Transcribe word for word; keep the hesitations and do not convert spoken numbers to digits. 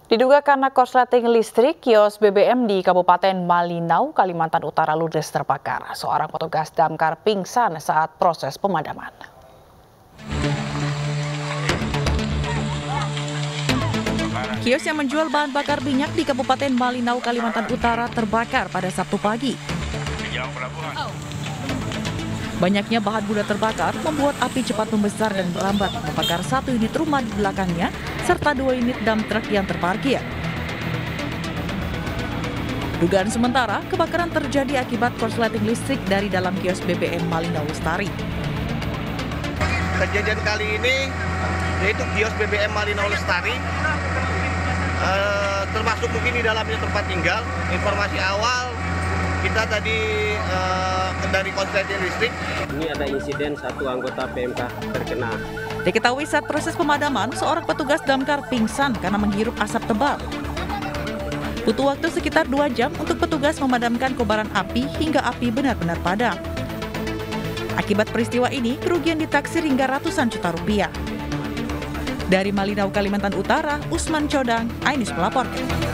Diduga karena korsleting listrik, kios B B M di Kabupaten Malinau, Kalimantan Utara ludes terbakar. Seorang petugas damkar pingsan saat proses pemadaman. Kios yang menjual bahan bakar minyak di Kabupaten Malinau, Kalimantan Utara terbakar pada Sabtu pagi. Banyaknya bahan mudah terbakar membuat api cepat membesar dan merambat, membakar satu unit rumah di belakangnya serta dua unit dump truck yang terparkir. Dugaan sementara, kebakaran terjadi akibat korsleting listrik dari dalam kios B B M Malinau Lestari. Kejadian kali ini yaitu kios B B M Malinau Lestari, eh, termasuk mungkin di dalamnya tempat tinggal. Informasi awal kita tadi eh, dari korsleting listrik. Ini ada insiden satu anggota P M K terkena. Diketahui saat proses pemadaman, seorang petugas damkar pingsan karena menghirup asap tebal. Butuh waktu sekitar dua jam untuk petugas memadamkan kobaran api hingga api benar-benar padam. Akibat peristiwa ini, kerugian ditaksir hingga ratusan juta rupiah. Dari Malinau, Kalimantan Utara, Usman Codang, iNews melaporkan.